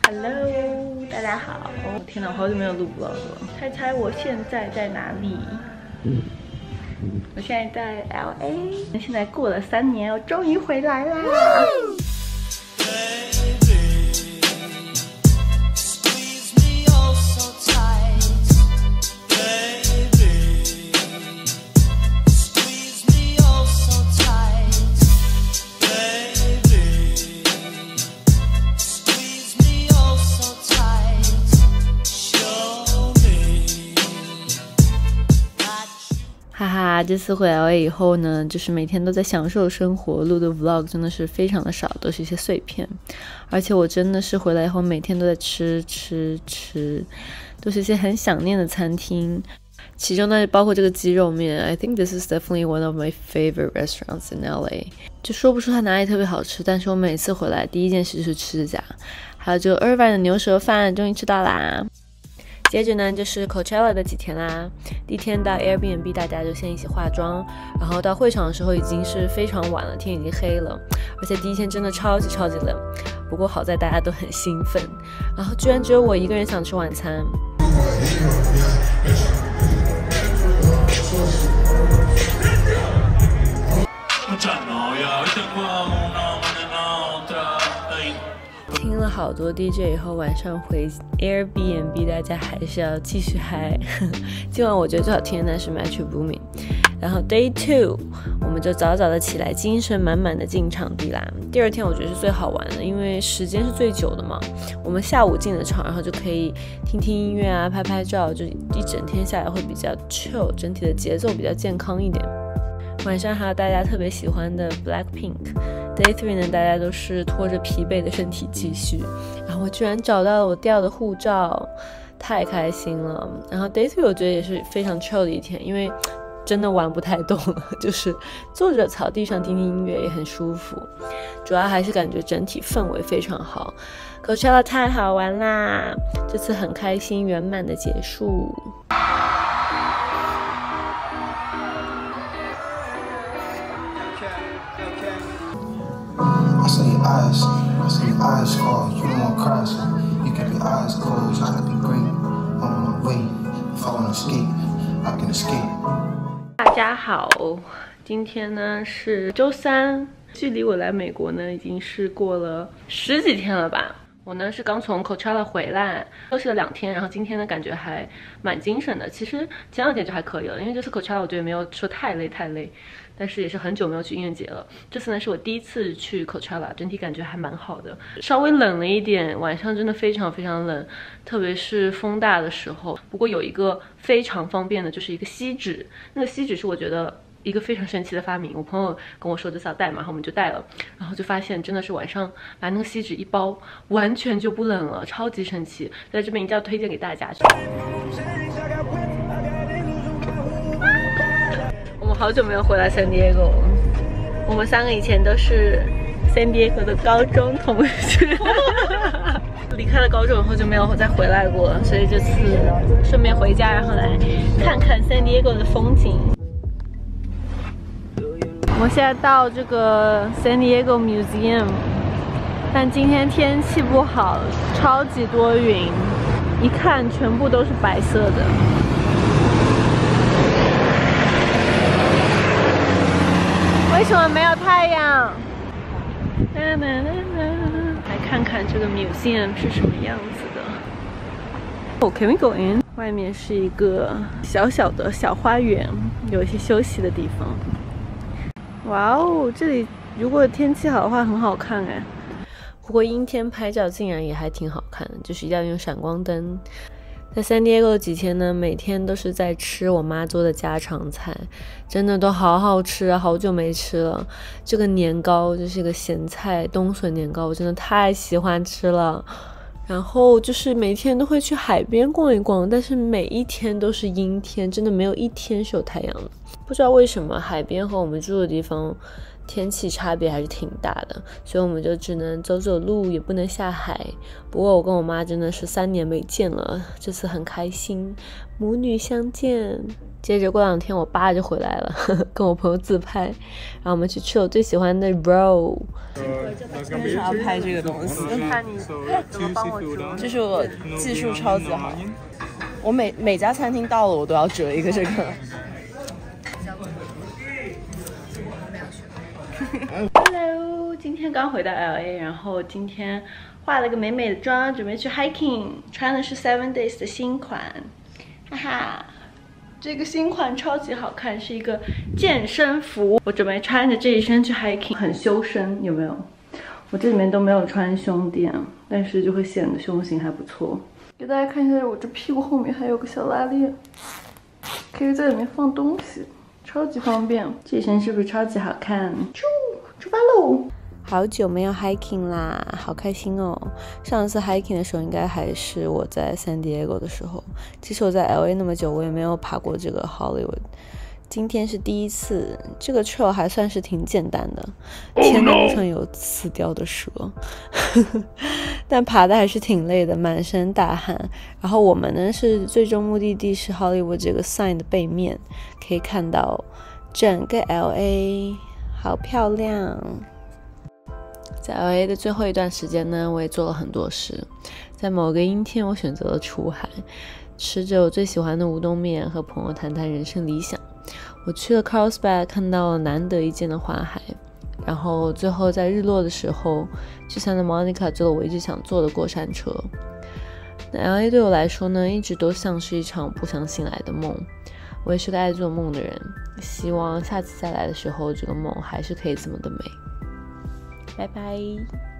Hello， 大家好！天哪，我好久没有录 vlog 了。猜猜我现在在哪里？我现在在 LA， 现在过了3年，我终于回来啦！哈哈，这次回来以后呢，就是每天都在享受生活，录的 vlog 真的是非常的少，都是一些碎片。而且我真的是回来以后每天都在吃，都是一些很想念的餐厅。其中呢，包括这个鸡肉面 ，I think this is definitely one of my favorite restaurants in LA。就说不出它哪里特别好吃，但是我每次回来第一件事就是吃这家。还有这个 Irvine 的牛舌饭，终于吃到啦！接着呢，就是 Coachella 的几天啦。第一天到 Airbnb， 大家就先一起化妆，然后到会场的时候已经是非常晚了，天已经黑了，而且第一天真的超级冷。不过好在大家都很兴奋，然后居然只有我一个人想吃晚餐。听了好多 DJ 以后，晚上回 Airbnb， 大家还是要继续嗨。今晚我觉得最好听的是 Metro Boomin。然后 Day 2， 我们就早早的起来，精神满满的进场地啦。第二天我觉得是最好玩的，因为时间是最久的嘛。我们下午进了场，然后就可以听听音乐啊，拍照，就一整天下来会比较 chill， 整体的节奏比较健康一点。晚上还有大家特别喜欢的 Blackpink。Day 3呢，大家都是拖着疲惫的身体继续。然后我居然找到了我掉的护照，太开心了。然后 Day 3我觉得也是非常 chill 的一天，因为真的玩不太动了，就是坐着草地上听听音乐也很舒服。主要还是感觉整体氛围非常好。Coachella 太好玩啦，这次很开心圆满的结束。 I saw your eyes fall. You don't want to cry, so you kept your eyes closed. I could be great. I'm on my way. If I want to escape, I can escape. 大家好，今天呢是周3，距离我来美国呢已经是过了10几天了吧。我呢是刚从 Coachella 回来，休息了2天，然后今天呢感觉还蛮精神的。其实前2天就还可以了，因为这次 Coachella 我觉得没有说太累，但是也是很久没有去音乐节了。这次呢是我第一次去 Coachella， 整体感觉还蛮好的。稍微冷了一点，晚上真的非常冷，特别是风大的时候。不过有一个非常方便的，就是一个锡纸，那个锡纸是我觉得一个非常神奇的发明，我朋友跟我说这次要带嘛，然后我们就带了，然后就发现真的是晚上把那个锡纸一包，完全就不冷了，超级神奇，在这边一定要推荐给大家。我们好久没有回来 San Diego， 我们3个以前都是 San Diego 的高中同学，离开了高中以后就没有再回来过了，所以这次顺便回家，然后来看看 San Diego 的风景。我们现在到这个 San Diego Museum， 但今天天气不好，超级多云，一看全部都是白色的。为什么没有太阳？来看看这个 museum 是什么样子的。Oh, can we go in？ 外面是一个小小的小花园，有一些休息的地方。哇哦，这里如果天气好的话很好看哎。不过阴天拍照竟然也还挺好看的，就是一定要用闪光灯。在 San Diego 几天呢，每天都是在吃我妈做的家常菜，真的都好好吃啊，好久没吃了。这个年糕就是一个咸菜冬笋年糕，我真的太喜欢吃了。然后就是每天都会去海边逛一逛，但是每一天都是阴天，真的没有一天是有太阳的。不知道为什么海边和我们住的地方天气差别还是挺大的，所以我们就只能走走路，也不能下海。不过我跟我妈真的是3年没见了，这次很开心，母女相见。接着过2天我爸就回来了，跟我朋友自拍，然后我们去吃我最喜欢的 roll。 为啥要拍这个东西？ 看你怎么帮我折。 就是我技术超级好，我每家餐厅到了我都要折一个这个。 Hello， 今天刚回到 LA， 然后今天化了个美美的妆，准备去 hiking， 穿的是 7 Days 的新款，哈哈，这个新款超级好看，是一个健身服。我准备穿着这一身去 hiking， 很修身，有没有？我这里面都没有穿胸垫，但是就会显得胸型还不错。给大家看一下，我这屁股后面还有个小拉链，可以在里面放东西。超级方便，这身是不是超级好看？出发喽！好久没有 hiking 啦，好开心哦！上次 hiking 的时候应该还是我在 San Diego 的时候。其实我在 LA 那么久，我也没有爬过这个 Hollywood。今天是第一次，这个 trail 还算是挺简单的。天的路上有死掉的蛇，但爬的还是挺累的，满身大汗。然后我们呢是最终目的地是 Hollywood 这个 sign 的背面，可以看到整个 LA， 好漂亮。在 LA 的最后一段时间呢，我也做了很多事。在某个阴天，我选择了出海，吃着我最喜欢的乌冬面，和朋友谈谈人生理想。我去了 Carlsbad， 看到了难得一见的花海，然后最后在日落的时候去 Santa Monica 坐了我一直想坐的过山车。那 LA 对我来说呢，一直都像是一场不想醒来的梦。我也是个爱做梦的人，希望下次再来的时候，这个梦还是可以这么的美。拜拜。